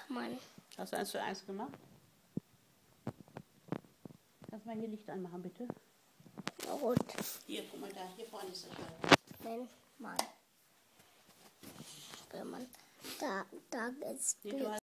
Mann. Hast du 1:1 gemacht? Kannst du mal hier Licht anmachen, bitte? Rot. Hier, guck mal da, hier vorne ist das Schall. Wenn man da ist Nee, du